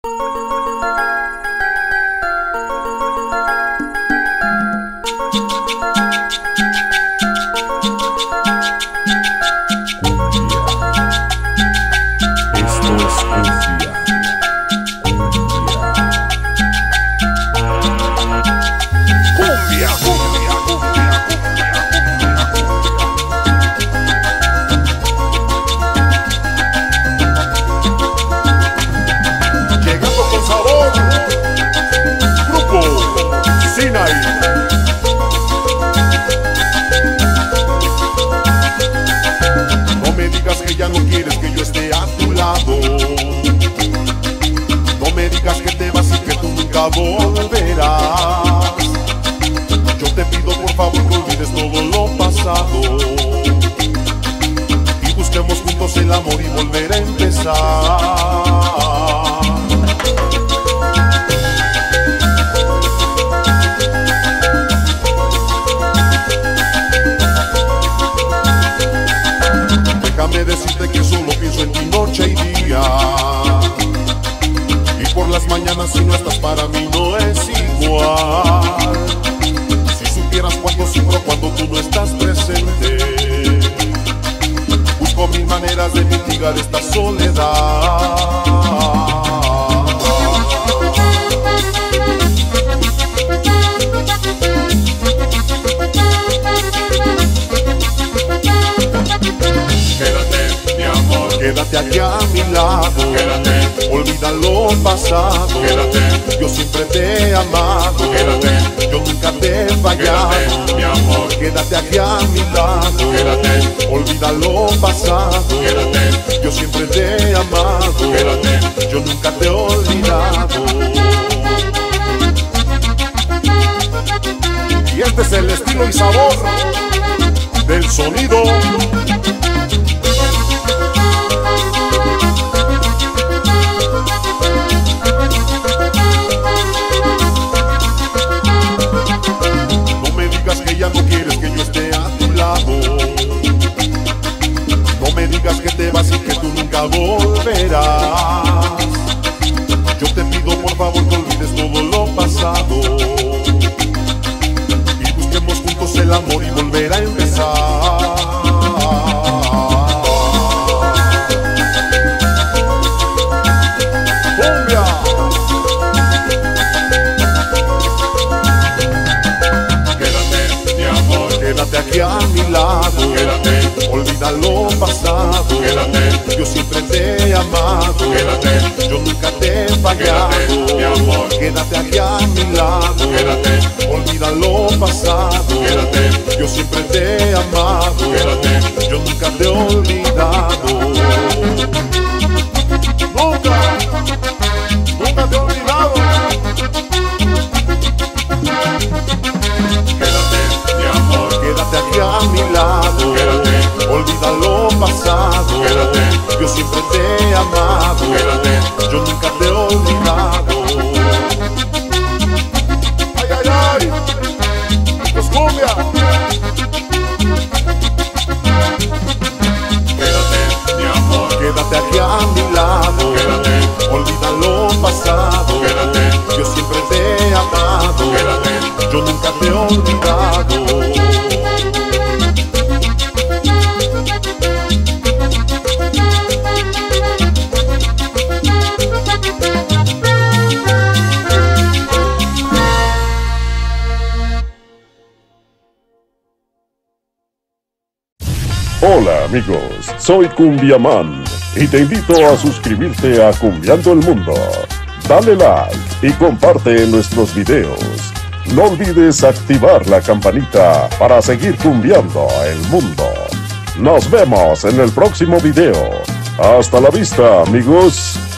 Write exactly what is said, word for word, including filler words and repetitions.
Volverás. Yo te pido por favor que olvides todo lo pasado y busquemos juntos el amor y volver a empezar. Déjame decirte que solo pienso en ti noche y día, y por las mañanas si no estás para mí no es igual. Si supieras cuánto sufro cuando tú no estás presente, busco mil maneras de mitigar esta soledad. Quédate, mi amor, quédate aquí a mi lado. Quédate, olvida lo pasado. Quédate, yo siempre te he amado. Quédate, yo nunca te he fallado. Quédate, mi amor, quédate aquí a mi lado. Quédate, olvida lo pasado. Quédate, yo siempre te he amado. Quédate, yo nunca te he olvidado. Y este es el estilo y sabor del sonido. Ya no quieres que yo esté a tu lado. No me digas que te vas y que tú nunca volverás. Yo te pido por favor que olvides todo lo pasado y busquemos juntos el amor y volver a empezar. ¡Cumbia! Quédate aquí a mi lado. Quédate, olvida lo pasado. Quédate, yo siempre te he amado. Quédate, yo nunca te he fallado. Quédate, mi amor, quédate aquí a mi lado. Quédate, olvida lo pasado. Quédate, yo siempre te he amado. Quédate, yo nunca te he olvidado. Nunca, nunca te he olvidado. Quédate aquí a mi lado. Quédate, olvida lo pasado. Quédate, yo siempre te he amado. Quédate, yo nunca te he olvidado. Ay, ay, ay, pues cumbia. Quédate, mi amor, Quédate aquí a mi lado. Quédate, olvida lo pasado. Quédate, yo siempre te he amado. Quédate, yo nunca te he olvidado. Hola amigos, soy Cumbiaman y te invito a suscribirte a Cumbiando el Mundo. Dale like y comparte nuestros videos. No olvides activar la campanita para seguir cumbiando el mundo. Nos vemos en el próximo video. Hasta la vista amigos.